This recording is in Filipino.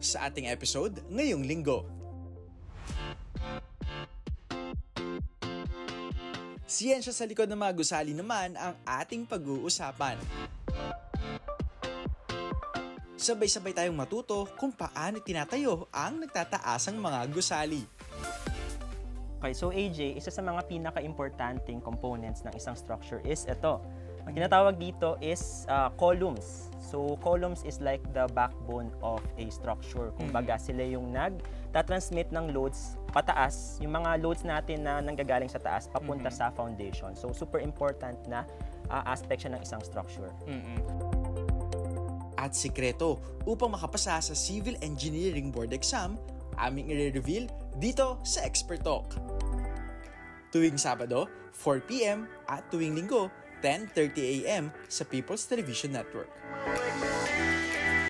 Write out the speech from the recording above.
sa ating episode ngayong linggo. Siyensya sa likod ng mga gusali naman ang ating pag-uusapan. Sabay-sabay tayong matuto kung paano tinatayo ang nagtataasang mga gusali. Okay, so AJ, isa sa mga pinaka-importanting components ng isang structure is ito. Ang tinatawag dito is columns. So, columns is like the backbone of a structure. Kumbaga, sila yung nag-transmit ng loads pataas. Yung mga loads natin na nanggagaling sa taas, papunta sa foundation. So, super important na aspect siya ng isang structure. At sikreto upang makapasa sa Civil Engineering Board exam, aming i-reveal dito sa Expert Talk. Tuwing Sabado, 4 p.m. at tuwing Linggo, 10:30 a.m. sa People's Television Network.